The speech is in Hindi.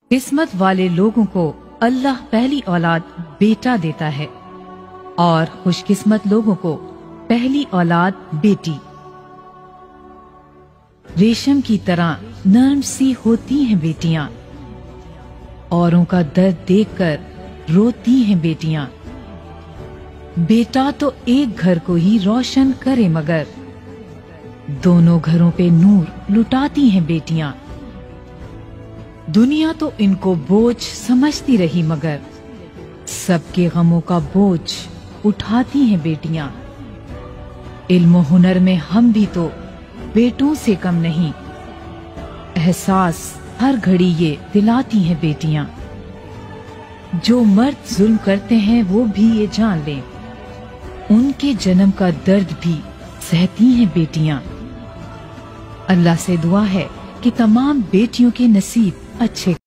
किस्मत वाले लोगों को अल्लाह पहली औलाद बेटा देता है और खुशकिस्मत लोगों को पहली औलाद बेटी। रेशम की तरह नर्म सी होती हैं बेटियां, औरों का दर्द देखकर रोती हैं बेटियां। बेटा तो एक घर को ही रोशन करे मगर दोनों घरों पे नूर लुटाती हैं बेटियां। दुनिया तो इनको बोझ समझती रही मगर सबके गमों का बोझ उठाती हैं बेटियां। इल्म हुनर में हम भी तो बेटों से कम नहीं, एहसास हर घड़ी ये दिलाती हैं बेटियां। जो मर्द जुल्म करते हैं वो भी ये जान लें, उनके जन्म का दर्द भी सहती हैं बेटियां। अल्लाह से दुआ है कि तमाम बेटियों के नसीब अच्छे